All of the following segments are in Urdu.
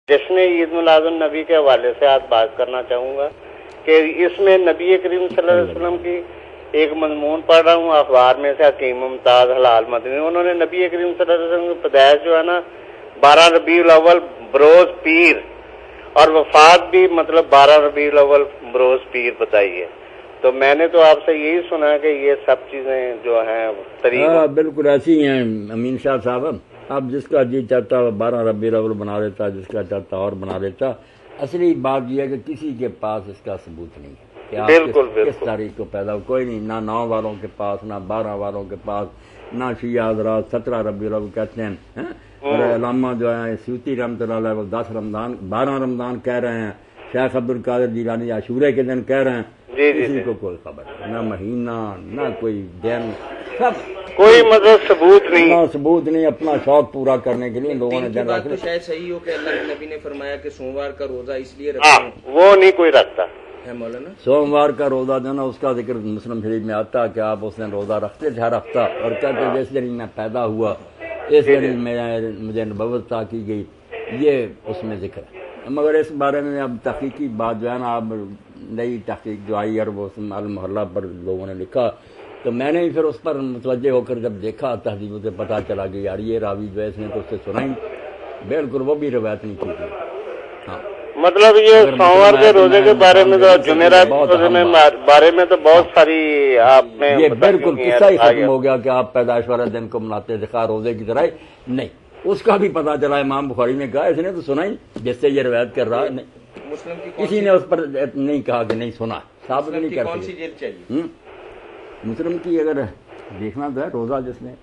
جشن عید میلاد النبی کے حوالے سے آج بات کرنا چاہوں گا کہ اس میں نبی کریم صلی اللہ علیہ وسلم کی ایک مضمون پڑھ رہا ہوں اخبار میں سے، حکیم ممتاز ہلال مدنی، انہوں نے نبی کریم صلی اللہ علیہ وسلم کی پیدائش جو ہے نا 12 ربیع الاول بروز پیر اور وفات بھی مطلب 12 ربیع الاول بروز پیر بتائی ہے. تو میں نے تو آپ سے یہی سنا ہے کہ یہ سب چیزیں جو ہیں طریقہ بالکل ایسی ہیں امین شاہ صاحب. اب جس کا جی چاہتا 12 ربیع الاول بنا لیتا، جس کا چاہتا اور بنا لیتا. اصلی بات یہ ہے کہ کسی کے پاس اس کا ثبوت نہیں ہے کہ آپ کس تاریخ کو پیدا ہو. کوئی نہیں، نہ 9 والوں کے پاس، نہ 12 والوں کے پاس، نہ شیعہ حضرات 17 ربیع الاول کہتے ہیں. اور علامہ جو ہے سیوطی رحمۃ اللہ علیہ وہ 10 رمضان 12 رمضان کہہ رہے ہیں. شیخ عبد القادر جیلانی عاشورے کے دن کہہ رہے ہیں. کسی کو کوئی خبر نہ مہینہ نہ کوئی دن، سب کوئی مطلب ثبوت نہیں، ثبوت نہیں. اپنا شوق پورا کرنے کے لیے لوگوں نے دن رکھ تو شاید صحیح ہو کہ اللہ کے نبی نے فرمایا کہ سوموار کا روزہ اس لیے رکھتے ہیں، وہ نہیں کوئی رکھتا ہے مولانا. سوموار کا روزہ جو نا اس کا ذکر مسلم شریف میں آتا کہ آپ اس دن روزہ رکھتے تھے ہر ہفتہ، اور کہتے جس دن میں پیدا ہوا اس دن مجھے نبوت عطا کی گئی. یہ اس میں ذکر ہے. مگر اس بارے میں اب تحقیقی بات جو ہے نا اب نئی تحقیق جو آئی اور وہ المحلہ پر لوگوں نے لکھا تو میں نے پھر اس پر متوجہ ہو کر جب دیکھا تہذیبوں سے پتہ چلا کہ یار یہ راوی جو ہے اس نے تو اس سے سنا ہی بالکل وہ بھی روایت نہیں کی تھی. ہاں مطلب یہ سوموار کے روزے کے بارے میں تو جمعرات کے بارے میں تو بہت ساری آپ نے یہ بالکل قصہ ہی ختم ہو گیا کہ آپ پیدائش والے دن کو مناتے تھے خواہ روزے کی طرح نہیں. اس کا بھی پتہ چلا امام بخاری نے کہا اس نے تو سنا ہی جس سے یہ روایت کر رہا نہیں. کسی نے اس پر نہیں کہا کہ نہیں سنا، ثابت نہیں کر سکتے. مسلم کی اگر دیکھنا تو ہے روزہ جس نے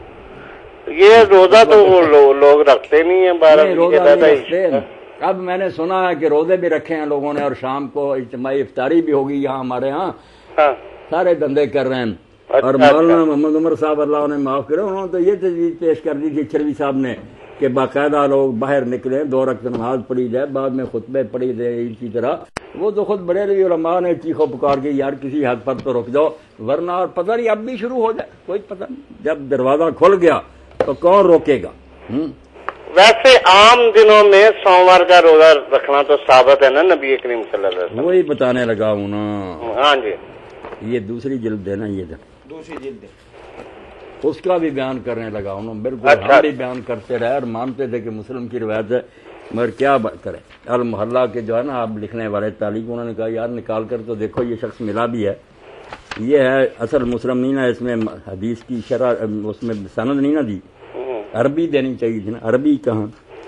یہ روزہ تو وہ لوگ رکھتے نہیں ہیں 12 روزہ نہیں رکھتے. اب میں نے سنا ہے کہ روزے بھی رکھے ہیں لوگوں نے اور شام کو اجتماعی افطاری بھی ہوگی یہاں ہمارے ہاں. سارے دندے کر رہے ہیں. اور مولانا محمد عمر صاحب اللہ نے معاف کرے انہوں نے تو یہ تجویز پیش کر دی تھی چروی صاحب نے کہ باقاعدہ لوگ باہر نکلیں 2 رکعت نماز پڑھی جائے بعد میں خطبے پڑھی جائے عید کی طرح. وہ تو خود بریلوی علماء نے چیخو پکار کے یار کسی حد پر تو رک جاؤ ورنہ اور پتہ نہیں اب بھی شروع ہو جائے کوئی پتہ نہیں. جب دروازہ کھل گیا تو کون روکے گا. ویسے عام دنوں میں سوموار کا روزہ رکھنا تو ثابت ہے نا نبی کریم صلی اللہ علیہ وسلم. وہی بتانے لگا ہوں نا. ہاں جی یہ دوسری جلد ہے نا، یہ دوسری جلد اس کا بھی بیان کرنے لگا ہوں. بالکل ہم بھی بیان کرتے رہے اور مانتے تھے کہ مسلم کی روایت ہے مگر کیا کرے. المحلہ کے جو ہے نا آپ لکھنے والے تعلیق انہوں نے کہا یار نکال کر تو دیکھو یہ شخص ملا بھی ہے. یہ ہے اصل مسلم نہیں نا، اس میں حدیث کی شرح اس میں سند نہیں نا دی، عربی دینی چاہیے تھی نا. عربی کہاں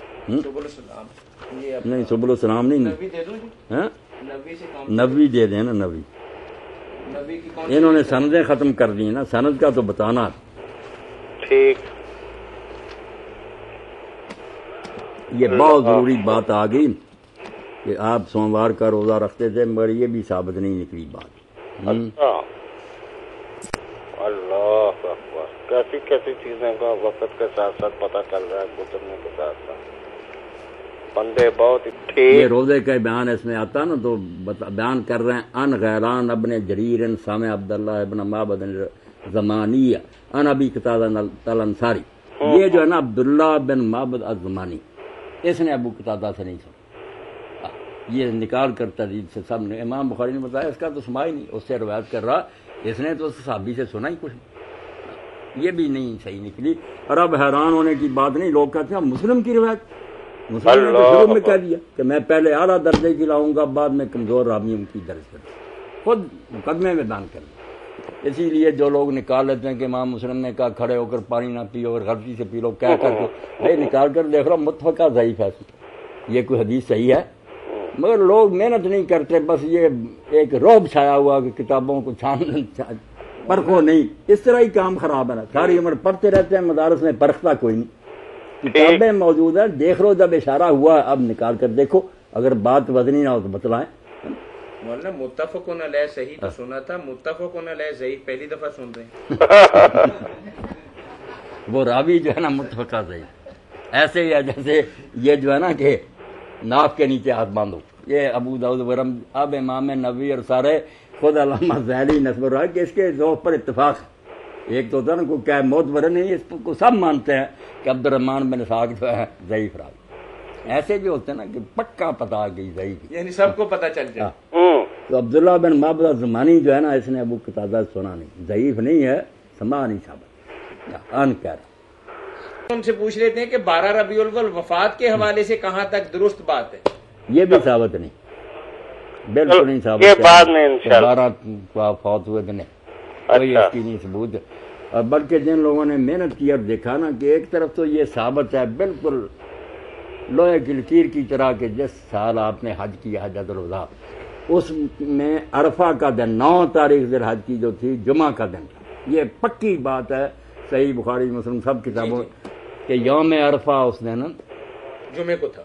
نہیں سبل السلام نہیں نبوی دے دیں نا. نبی انہوں نے سندیں ختم کر دی نا، سند کا تو بتانا. ٹھیک یہ بہت ضروری بات آ گئی کہ آپ سوموار کا روزہ رکھتے تھے مگر یہ بھی ثابت نہیں نکلی بات. اللہ اکبر، کیسی کیسی چیزیں کا وقت کے ساتھ ساتھ پتہ چل رہا ہے گزرنے کے ساتھ ساتھ. بندے بہت یہ روزے کا بیان اس میں آتا نا تو بیان کر رہے ہیں ان غیران ابن جریر سامع عبداللہ ابن معبد زمانیہ ان ابی قتادہ الانصاری. یہ جو ہے نا عبداللہ بن معبد الزمانی اس نے ابو قتادہ سے نہیں سنا. یہ نکال کر تجوید سے سب نے امام بخاری نے بتایا اس کا تو سما ہی نہیں، اس سے روایت کر رہا اس نے تو صحابی سے سنا ہی کچھ نہیں. یہ بھی نہیں صحیح نکلی. اور اب حیران ہونے کی بات نہیں، لوگ کہتے ہیں مسلم کی روایت مسلم نے تو شروع میں کہہ دیا کہ میں پہلے اعلیٰ درجے کی لاؤں گا بعد میں کمزور راویوں کی درج کر خود مقدمے میں بیان کر دیا. اسی لیے جو لوگ نکال لیتے ہیں کہ امام مسلم نے کہا کھڑے ہو کر پانی نہ پیو اور غلطی سے پی لو کیا کر کے بھائی نکال کر دیکھ رہا متفقہ ضعیف ہے. یہ کوئی حدیث صحیح ہے مگر لوگ محنت نہیں کرتے. بس یہ ایک رعب چھایا ہوا کہ کتابوں کو پرکھو نہیں. اس طرح ہی کام خراب ہے نا. ساری عمر پڑھتے رہتے ہیں مدارس میں پرکھتا کوئی نہیں. کتابیں موجود ہیں دیکھ لو جب اشارہ ہوا اب نکال کر دیکھو اگر بات وزنی نہ ہو تو بتلائیں. مولانا متفقون علیہ صحیح تو سنا تھا، متفقون علیہ صحیح پہلی دفعہ سن رہے ہیں. وہ راوی جو ہے نا متفقہ صحیح ایسے ہی ہے جیسے یہ جو ہے نا کہ ناف کے نیچے ہاتھ باندھو. یہ ابو داؤد ورم اب امام نووی اور سارے خود علامہ ذیلی نسب رہا کہ اس کے ذوق پر اتفاق ہے. ایک تو ہوتا نا کوئی کیا موت ورن نہیں، اس کو سب مانتے ہیں کہ عبد الرحمن بن اسحاق جو ہے ضعیف راوی. ایسے بھی ہوتے ہیں نا کہ پکا پتا آ گئی ضعیف، یعنی سب کو پتہ چل جائے. تو عبداللہ بن معبد الزمانی جو ہے نا، اس نے ابو قتادہ سنا نہیں، ضعیف نہیں ہے، سما نہیں ثابت، ان کہہ رہا. ان سے پوچھ لیتے ہیں کہ 12 ربیع الاول وفات کے حوالے سے کہاں تک درست بات ہے؟ یہ بھی ثابت نہیں، بالکل نہیں ثابت. یہ بعد میں انشاءاللہ 12 فوت ہوئے دن کوئی اس کی نہیں ثبوت. اور بلکہ جن لوگوں نے محنت کی اور دیکھا نا کہ ایک طرف تو یہ ثابت ہے بالکل لوہے کی لکیر کی طرح کہ جس سال آپ نے حج کیا حجۃ الوداع، اس میں عرفہ کا دن 9 تاریخ ذی الحج کی جو تھی جمعہ کا دن تھا. یہ پکی بات ہے، صحیح بخاری مسلم سب کتابوں کہ یوم عرفہ اس دن جمعے کو تھا.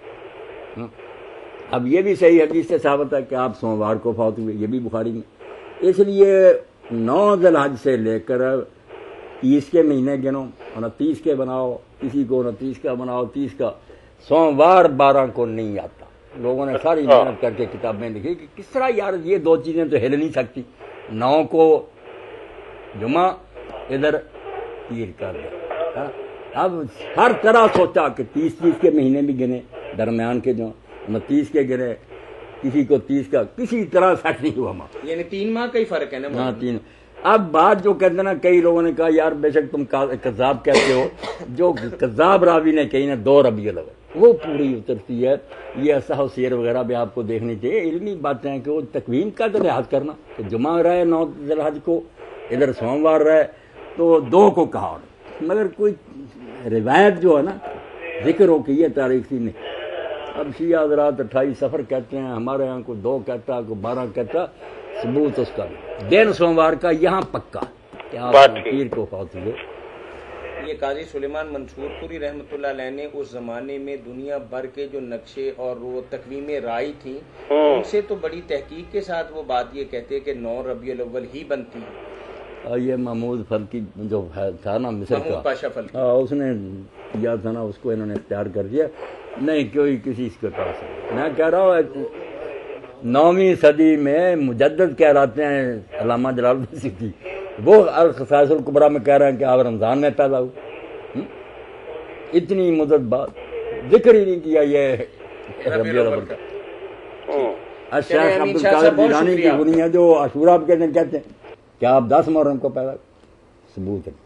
اب یہ بھی صحیح حدیث سے ثابت ہے کہ آپ سوموار کو فوت ہوئے، یہ بھی بخاری میں. اس لیے 9 ذی الحج سے لے کر 30 کے مہینے گنو، 29 کے بناؤ، کسی کو 29 کا بناؤ، 30 کا. سوموار 12 کو نہیں آتا. لوگوں نے ساری محنت کر کے کتابیں لکھی کہ کس طرح یار یہ 2 چیزیں تو ہل نہیں سکتی. 9 کو جمعہ، ادھر پیر کر دیا. اب ہر طرح سوچا کہ 30 کے مہینے بھی گنے، درمیان کے جو 29 کے گنے، کسی کو 30 کا، کسی طرح سیٹ نہیں ہوا. یعنی 3 ماہ کا ہی فرق ہے نا. ہاں 3. اب بات جو کہتے ہیں نا، کئی لوگوں نے کہا یار بے شک تم کذاب کہتے ہو، جو کذاب راوی نے کہی نا 2 ربیع الاول وہ پوری اترتی ہے. یہ اصحاح سیر وغیرہ بھی آپ کو دیکھنی چاہیے، علمی باتیں ہیں کہ وہ تقویم کا تو لحاظ کرنا کہ جمعہ رہے 9 ذی الحج کو، ادھر سوموار رہے تو 2 کو کہا. مگر کوئی روایت جو ہے نا ذکر ہو کہ یہ تاریخ تھی نہیں. اب شیعہ حضرات 28 سفر کہتے ہیں، ہمارے یہاں کوئی 2 کہتا، کوئی 12 کہتا. ثبوت اس کا دن سوموار کا یہاں پکا کہ آپ پیر کو فوت ہوئے. یہ قاضی سلیمان منصور پوری رحمۃ اللہ علیہ نے اس زمانے میں دنیا بھر کے جو نقشے اور وہ تقویمیں رائے تھیں ان سے تو بڑی تحقیق کے ساتھ وہ بات یہ کہتے کہ 9 ربیع الاول ہی بنتی ہے. یہ محمود فلکی جو تھا نا مصر کا، پاشا فلکی، اس نے کیا تھا نا، اس کو انہوں نے اختیار کر دیا. نہیں کوئی کسی کے پاس. میں کہہ رہا ہوں 9ویں صدی میں مجدد کہلاتے ہیں علامہ جلال الدین سیوطی، وہ الخصائص الکبریٰ میں کہہ رہے ہیں کہ آپ رمضان میں پیدا ہوئے. اتنی مدت بعد ذکر ہی نہیں کیا یہ ربیع الاول کا. الشیخ عبد القادر جیلانی کی بنیاں جو عاشورہ کے دن کہتے ہیں کہ آپ 10 محرم کو پیدا ہوئے، ثبوت ہے.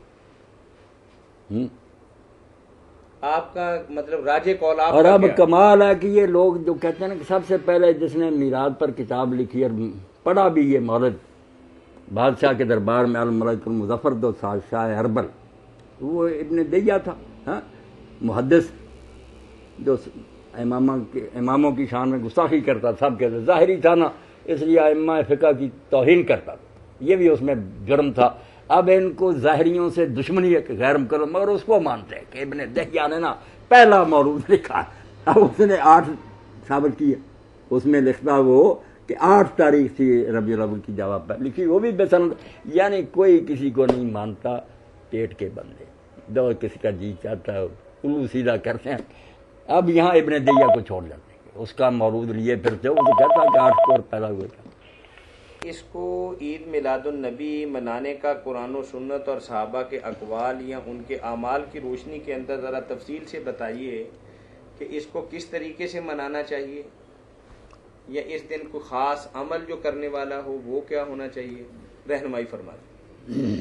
آپ کا مطلب راجے قول آپ. اور اب کمال ہے کہ یہ لوگ جو کہتے ہیں نا کہ سب سے پہلے جس نے میلاد پر کتاب لکھی اور پڑھا بھی یہ مولد بادشاہ کے دربار میں الملک المظفر دو شاہ اربل، وہ ابن دیہ تھا. محدث جو اماموں کی شان میں گستاخی کرتا، سب کہتے ظاہری تھا نا، اس لیے ائمہ فقہ کی توہین کرتا تھا. یہ بھی اس میں جرم تھا. اب ان کو ظاہریوں سے دشمنی ہے کہ غیر مقرر، مگر اس کو مانتے ہیں کہ ابن دہیہ نے نا پہلا مولود لکھا. اب اس نے 8 ثابت کیا، اس میں لکھتا وہ کہ 8 تاریخ تھی ربیع الاول کی جواب پر لکھی، وہ بھی بے سند. یعنی کوئی کسی کو نہیں مانتا، پیٹ کے بندے دو کسی کا جی چاہتا ہے الو سیدھا کرتے ہیں. اب یہاں ابن دہیہ کو چھوڑ جاتے ہیں، اس کا مولود لیے پھرتے وہ تو کہتا کہ 8 کو پیدا ہوئے تھا. اس کو عید میلاد النبی منانے کا قرآن و سنت اور صحابہ کے اقوال یا ان کے اعمال کی روشنی کے اندر ذرا تفصیل سے بتائیے کہ اس کو کس طریقے سے منانا چاہیے، یا اس دن کو خاص عمل جو کرنے والا ہو وہ کیا ہونا چاہیے، رہنمائی فرما دیں.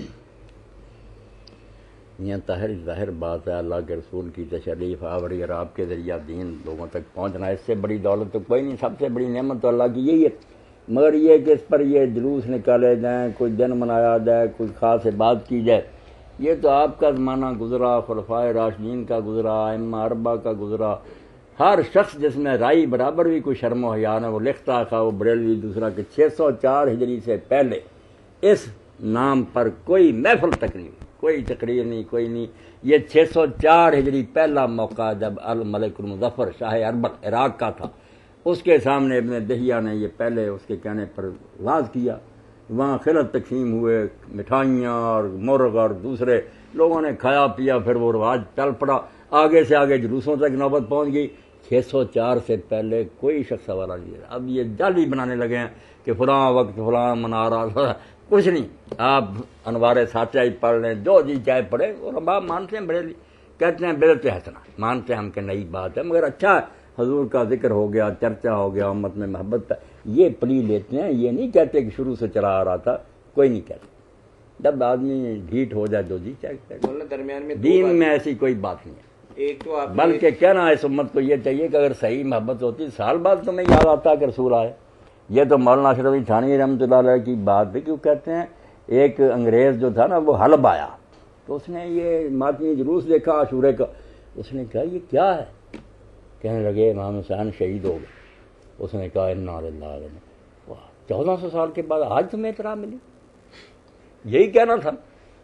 یہ ظاہر بات ہے، اللہ کے رسول کی تشریف آوری اور آپ کے ذریعہ دین لوگوں تک پہنچنا، اس سے بڑی دولت تو کوئی نہیں. سب سے بڑی نعمت تو اللہ کی یہی ہے. مگر یہ کہ اس پر یہ جلوس نکالے جائیں، کوئی دن منایا جائے، کوئی خاص بات کی جائے، یہ تو آپ کا زمانہ گزرا، خلفائے راشدین کا گزرا، ائمہ اربعہ کا گزرا. ہر شخص جس میں رائی برابر بھی کوئی شرم و حیا نہ، وہ لکھتا تھا، وہ بریلوی دوسرا کہ 604 ہجری سے پہلے اس نام پر کوئی محفل تقریر، کوئی تقریر نہیں، کوئی نہیں. یہ 604 ہجری پہلا موقع جب الملک المظفر شاہ اربل عراق کا تھا، اس کے سامنے ابن دہیہ نے یہ پہلے اس کے کہنے پر واز کیا. وہاں خلعت تقسیم ہوئے، مٹھائیاں اور مرغ اور دوسرے لوگوں نے کھایا پیا، پھر وہ رواج چل پڑا. آگے سے آگے جلوسوں تک نوبت پہنچ گئی. 604 سے پہلے کوئی شخص حوالہ نہیں دے رہا. اب یہ جعلی بنانے لگے ہیں کہ فلاں وقت فلاں منا رہا، کچھ نہیں. آپ انوار ساتیہ ہی پڑھ لیں، جو جی چاہے پڑھے، اور اب آپ مانتے ہیں بڑے کہتے ہیں بدعت حسنہ، مانتے ہیں ہم کہ نئی بات ہے، مگر اچھا حضور کا ذکر ہو گیا، چرچا ہو گیا، امت میں محبت، یہ پلی لیتے ہیں، یہ نہیں کہتے کہ شروع سے چلا آ رہا تھا، کوئی نہیں کہتا۔ جب آدمی ڈھیٹ ہو جائے جو جی چاہے، درمیان میں دین میں ایسی کوئی بات نہیں ہے۔ ایک تو آپ بلکہ کہنا اس امت کو یہ چاہیے کہ اگر صحیح محبت ہوتی سال بعد تمہیں یاد آتا کہ رسول آئے۔ یہ تو مولانا اشرف علی تھانوی رحمۃ اللہ علیہ کی بات ہے، کیوں کہتے ہیں ایک انگریز جو تھا نا وہ حلب آیا، تو اس نے یہ ماتمی جلوس دیکھا عاشورے کا، اس نے کہا یہ کیا ہے؟ کہنے لگے امام حسین شہید ہو گئے۔ اس نے کہا انا للہ و انا الیہ راجعون، 1400 سال کے بعد آج تمہیں اطلاع ملی؟ یہی کہنا تھا۔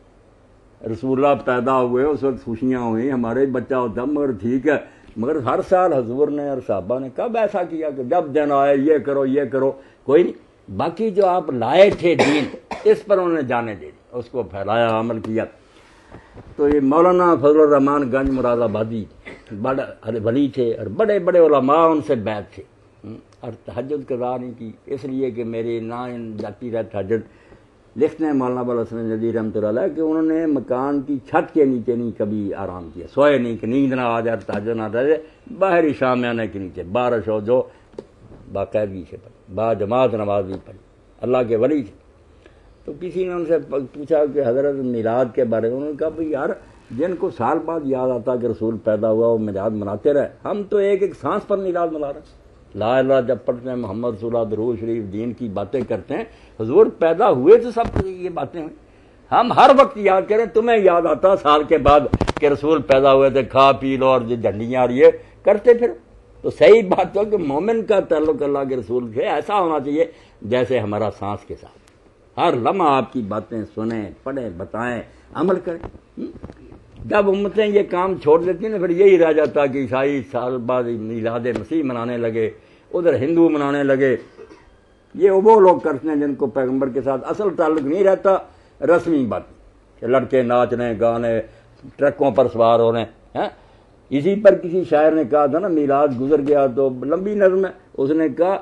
رسول اللہ پیدا ہوئے اس وقت خوشیاں ہوئی، ہمارے بچہ ہوتا، مگر ٹھیک ہے، مگر ہر سال حضور نے اور صحابہ نے کب ایسا کیا کہ جب دن آئے یہ کرو یہ کرو؟ کوئی نہیں۔ باقی جو آپ لائے تھے دین، اس پر انہوں نے جانے دے دی، اس کو پھیلایا، عمل کیا۔ تو یہ مولانا فضل الرحمان گنج مراد آبادی بڑے ولی تھے اور بڑے بڑے علماء ان سے بیعت تھے، اور تہجد قضا نہیں کی اس لیے کہ میری نہ جاتی رہے تہجد۔ لکھتے ہیں مولانا ابوالحسن ندوی رحمۃ اللہ علیہ کہ انہوں نے مکان کی چھت کے نیچے نہیں کبھی آرام کیا، سوئے نہیں کہ نیند نہ آ جائے، تہجد نہ رہے، باہری شامیانے کے نیچے بارش ہو جو باقاعدگی سے پڑھی، با جماعت نماز بھی پڑھی، اللہ کے ولی تھے۔ تو کسی نے ان سے پوچھا کہ حضرت میلاد کے بارے میں، انہوں نے کہا بھائی یار جن کو سال بعد یاد آتا کہ رسول پیدا ہوا وہ میلاد مناتے رہے، ہم تو ایک ایک سانس پر میلاد منا رہے ہیں۔ لا الہ جب پڑھتے ہیں، محمد رسول اللہ، درود شریف، دین کی باتیں کرتے ہیں، حضور پیدا ہوئے تو سب یہ باتیں ہوئی، ہم ہر وقت یاد کریں۔ تمہیں یاد آتا سال کے بعد کہ رسول پیدا ہوئے تھے، کھا پی لو اور جھنڈیاں اور یہ کرتے پھر، تو صحیح بات ہو کہ مومن کا تعلق اللہ کے رسول سے ایسا ہونا چاہیے جیسے ہمارا سانس کے ساتھ، ہر لمحہ آپ کی باتیں سنیں، پڑھیں، بتائیں، عمل کریں۔ جب امتیں یہ کام چھوڑ دیتی ہیں پھر یہی رہ جاتا کہ عیسائی سال بعد میلاد مسیح منانے لگے، ادھر ہندو منانے لگے۔ یہ وہ لوگ کرتے ہیں جن کو پیغمبر کے ساتھ اصل تعلق نہیں رہتا، رسمی بات کہ لڑکے ناچ رہے، گانے، ٹرکوں پر سوار ہو رہے ہیں۔ اسی پر کسی شاعر نے کہا تھا نا میلاد گزر گیا، تو لمبی نظم ہے، اس نے کہا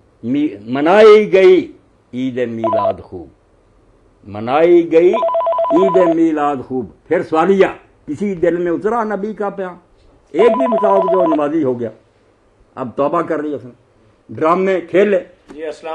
منائی گئی عید میلاد خوب، منائی گئی عید میلاد خوب۔ پھر سوالیہ کسی دل میں اترا نبی کا پیام؟ ایک بھی بتاؤ جو نمازی ہو گیا، اب توبہ کر لی اس نے، ڈرامے کھیلے۔ جی السلام